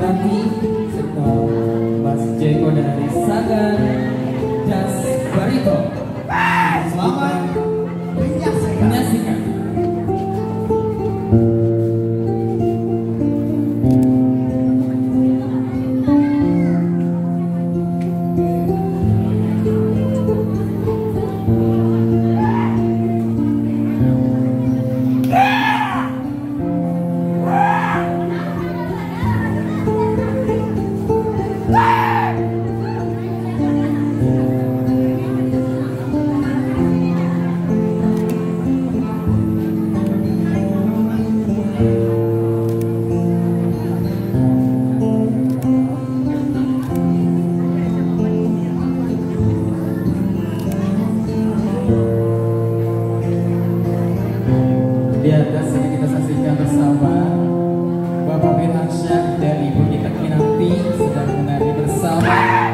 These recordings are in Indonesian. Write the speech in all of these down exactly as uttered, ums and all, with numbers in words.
Kinanti serta Mas Jeko dari Sanggar Das Barito. Selamat menyaksikan. Di atas ini kita saksikan bersama Bapak Firmansyah dan Ibu kita Kinanti sedang menari bersama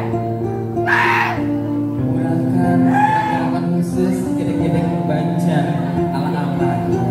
menggunakan gerakan khusus gedek-gedek banjar ala-ala.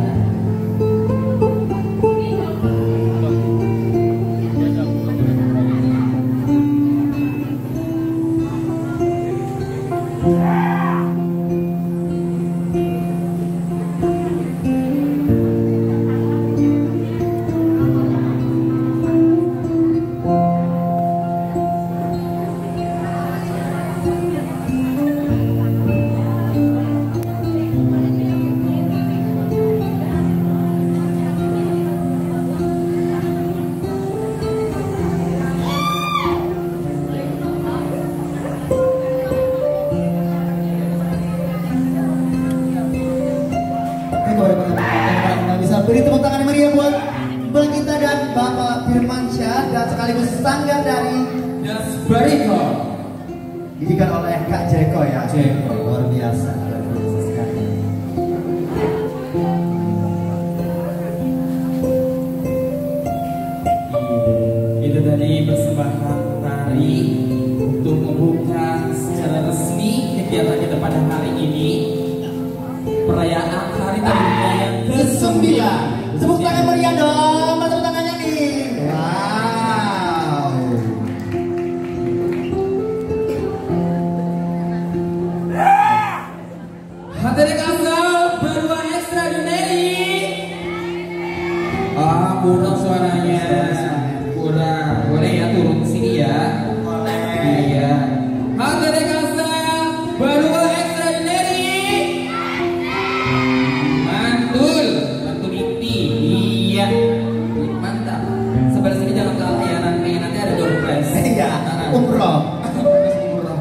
Beri tepuk tangan yang meriah buat Mbak kita dan Bapak Firmansyah dan sekaligus Sanggar dari Das Barito didikan oleh Kak Jeko ya. Jeko. Luar biasa, luar biasa sekali. Itu tadi persembahan tari untuk membuka secara resmi kegiatan kita pada hari ini, perayaan Hari Tari Budaya yang kesembilan. Tepuk tangan meriah dong, tepuk tangannya nih. Wow. Hati kasar berdua extraordinary. Ah, kurang suaranya. Kurang. Boleh ya turun ke sini ya. Boleh. Iya. Hati kasar berdua extraordinary. Mantul, mantul inti. Iya. Mantap. Sebelah sini jangan kalah ya, nanti nanti ada door prize. Iya, umroh. Umroh.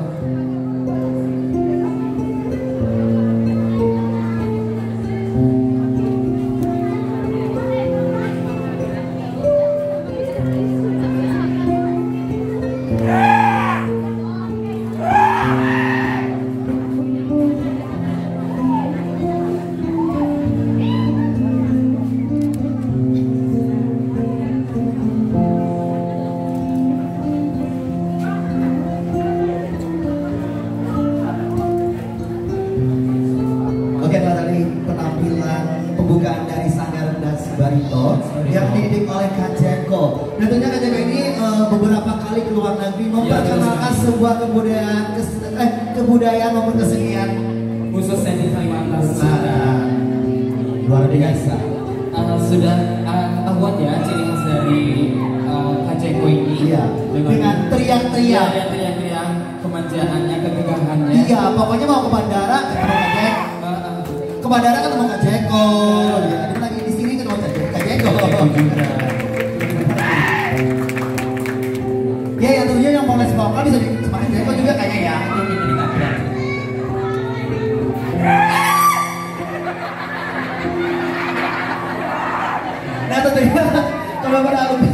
Oke, kalau tadi penampilan pembukaan dari Sanggar Das Barito yang dididik oleh Kak Jeko. Dan tentunya Kak Jeko ini uh, beberapa kali ke luar negeri memperkenalkan ya, sebuah kebudayaan kes, eh, kebudayaan maupun kesenian Khususnya di Kalimantan Nah, Selatan. luar biasa. Uh, sudah uh, ketahuan ya ciri khas dari uh, Kak Jeko ini. Iya, dengan teriak-teriak. Iya, teriak-teriak kemanjaannya, ketegahannya. Iya, pokoknya mau ke bandara ketemu Kak Jeko. Uh, uh, Ke bandara ketemu Kak Jeko. Ya, ini lagi di sini ketemu Kak Jeko. Ya, yang tentunya yang mau les vokal bisa di sama Kak Jeko juga kayaknya ya. ini ini nggak berat. Nah, tentunya kalau pada alumni